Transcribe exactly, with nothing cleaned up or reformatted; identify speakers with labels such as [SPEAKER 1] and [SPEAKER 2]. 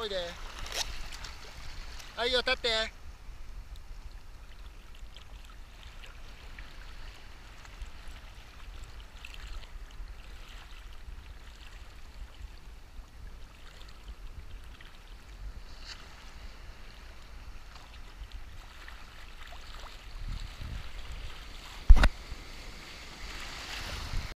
[SPEAKER 1] こいで。はいよ、立って。